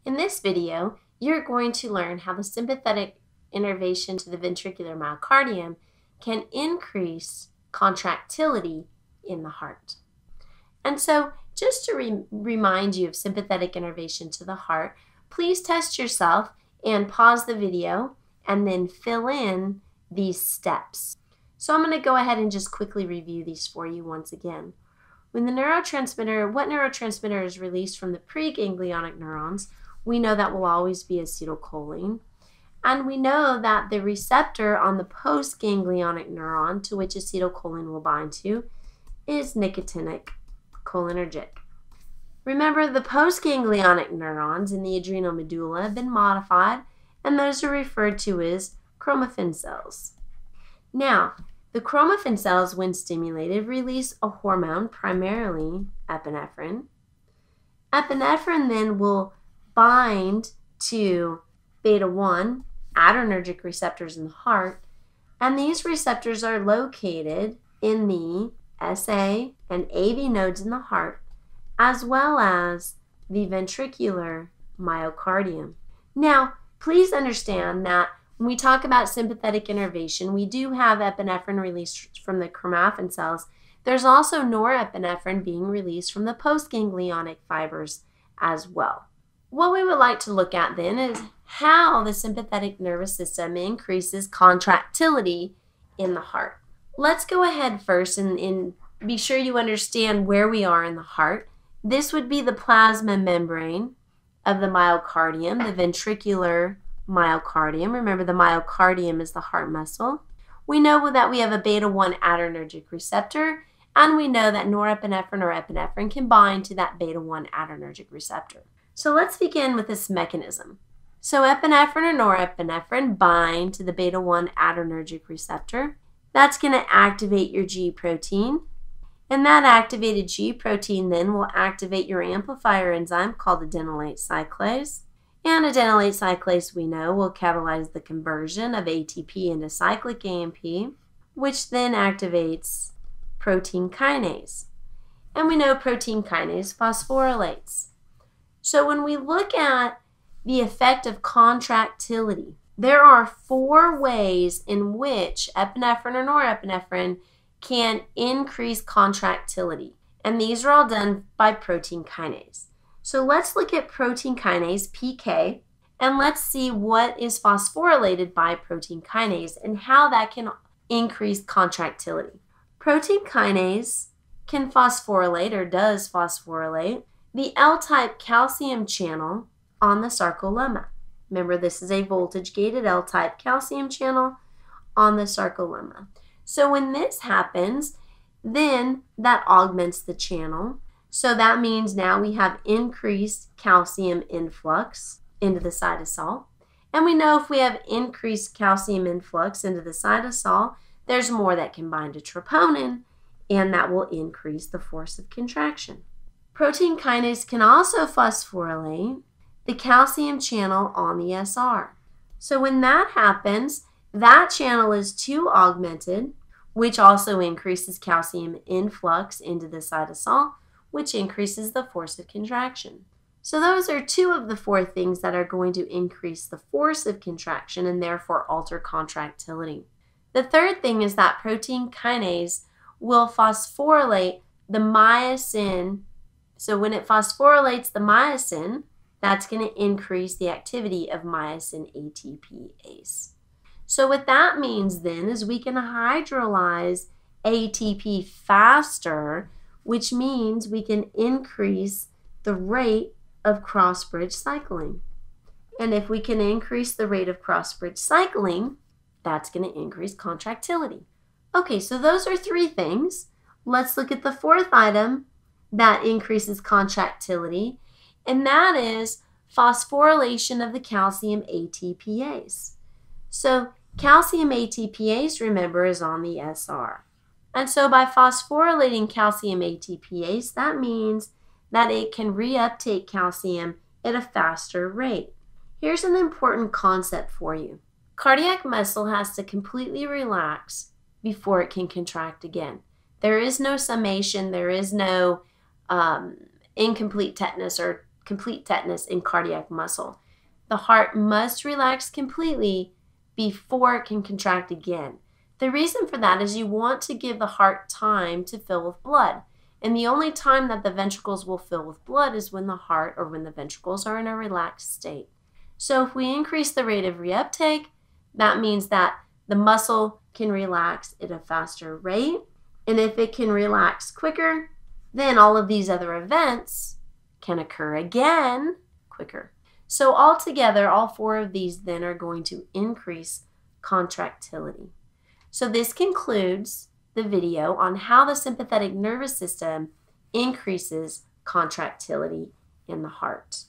In this video, you're going to learn how the sympathetic innervation to the ventricular myocardium can increase contractility in the heart. And so, just to remind you of sympathetic innervation to the heart, please test yourself and pause the video and then fill in these steps. So I'm going to go ahead and just quickly review these for you once again. When what neurotransmitter is released from the preganglionic neurons, we know that will always be acetylcholine. And we know that the receptor on the postganglionic neuron to which acetylcholine will bind to is nicotinic cholinergic. Remember, the postganglionic neurons in the adrenal medulla have been modified, and those are referred to as chromaffin cells. Now, the chromaffin cells, when stimulated, release a hormone, primarily epinephrine. Epinephrine then will bind to beta-1 adrenergic receptors in the heart, and these receptors are located in the SA and AV nodes in the heart, as well as the ventricular myocardium. Now, please understand that when we talk about sympathetic innervation, we do have epinephrine released from the chromaffin cells. There's also norepinephrine being released from the postganglionic fibers as well. What we would like to look at then is how the sympathetic nervous system increases contractility in the heart. Let's go ahead first and be sure you understand where we are in the heart. This would be the plasma membrane of the myocardium, the ventricular myocardium. Remember, the myocardium is the heart muscle. We know that we have a beta-1 adrenergic receptor, and we know that norepinephrine or epinephrine can bind to that beta-1 adrenergic receptor. So let's begin with this mechanism. So epinephrine or norepinephrine bind to the beta-1 adrenergic receptor. That's going to activate your G protein. And that activated G protein then will activate your amplifier enzyme called adenylate cyclase. And adenylate cyclase, we know, will catalyze the conversion of ATP into cyclic AMP, which then activates protein kinase. And we know protein kinase phosphorylates. So when we look at the effect of contractility, there are 4 ways in which epinephrine or norepinephrine can increase contractility. And these are all done by protein kinase. So let's look at protein kinase, PK, and let's see what is phosphorylated by protein kinase and how that can increase contractility. Protein kinase can phosphorylate, or does phosphorylate, the L-type calcium channel on the sarcolemma. Remember, this is a voltage-gated L-type calcium channel on the sarcolemma. So when this happens, then that augments the channel. So that means now we have increased calcium influx into the cytosol. And we know if we have increased calcium influx into the cytosol, there's more that can bind to troponin, and that will increase the force of contraction. Protein kinase can also phosphorylate the calcium channel on the SR. So when that happens, that channel is too augmented, which also increases calcium influx into the cytosol, which increases the force of contraction. So those are 2 of the 4 things that are going to increase the force of contraction and therefore alter contractility. The third thing is that protein kinase will phosphorylate the myosin. So when it phosphorylates the myosin, that's going to increase the activity of myosin ATPase. So what that means then is we can hydrolyze ATP faster, which means we can increase the rate of cross-bridge cycling. And if we can increase the rate of cross-bridge cycling, that's going to increase contractility. Okay, so those are 3 things. Let's look at the 4th item that increases contractility, and that is phosphorylation of the calcium ATPase. So calcium ATPase, remember, is on the SR. And so by phosphorylating calcium ATPase, that means that it can reuptake calcium at a faster rate. Here's an important concept for you. Cardiac muscle has to completely relax before it can contract again. There is no summation, there is no incomplete tetanus or complete tetanus in cardiac muscle. The heart must relax completely before it can contract again. The reason for that is you want to give the heart time to fill with blood. And the only time that the ventricles will fill with blood is when the heart or when the ventricles are in a relaxed state. So if we increase the rate of reuptake, that means that the muscle can relax at a faster rate. And if it can relax quicker, then all of these other events can occur again quicker. So altogether, all four of these then are going to increase contractility. So this concludes the video on how the sympathetic nervous system increases contractility in the heart.